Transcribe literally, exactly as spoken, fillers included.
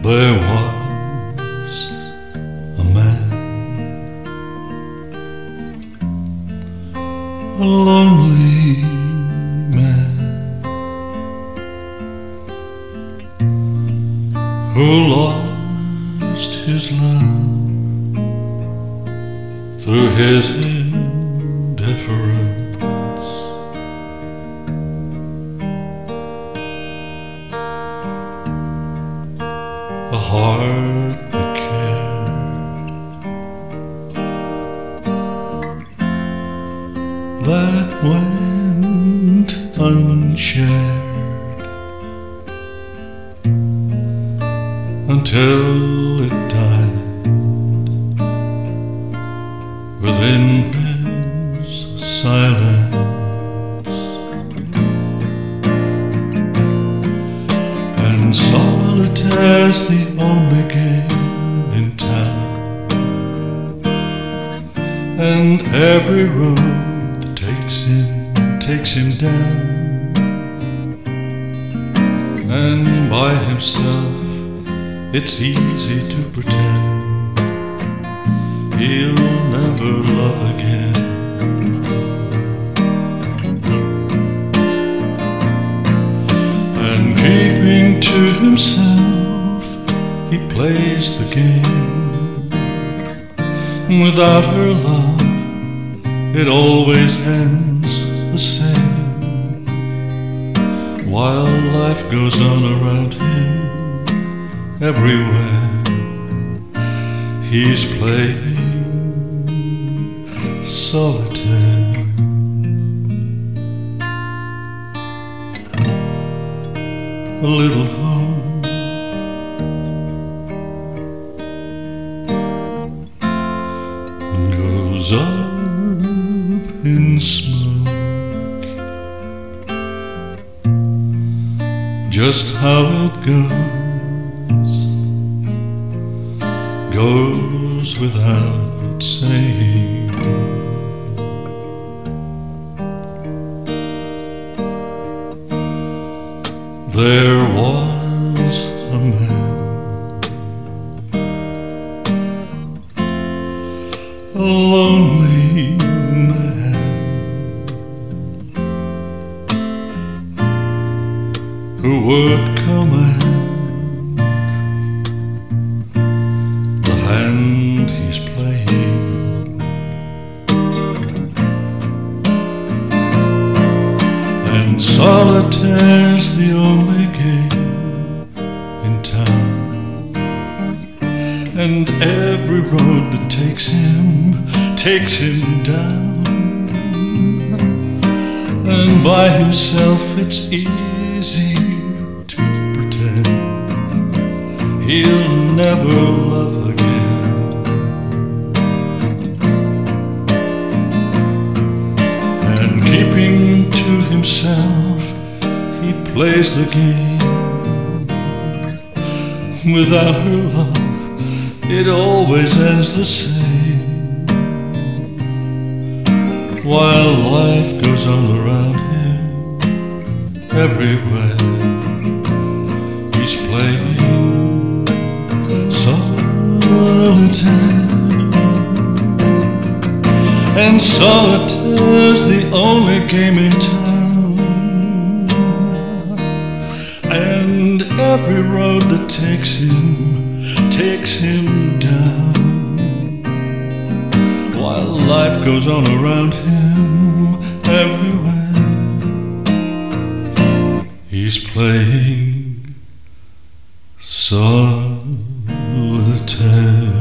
There was a man, a lonely man, who lost his love through his indifference. A heart that cared, that went unshared until it died within his silence. And solitaire's the only game in town, and every road that takes him, takes him down. And by himself it's easy to pretend he'll never love again. And keeping to himself, he plays the game. Without her love, it always ends the same. While life goes on around him, everywhere he's playing solitaire. A little home goes up in smoke, just how it goes goes without saying. There was a man, a lonely man, who would command the hand he's playing. And solitaire's the only game in town, and every road that takes him, takes him down. And by himself it's easy to pretend he'll never love again. And keeping to himself, he plays the game. Without her love, it always ends the same. While life goes on around him, everywhere he's playing solitaire. And solitaire's the only game in town, and every road that takes him, takes him down. While life goes on around him, everywhere he's playing solitaire.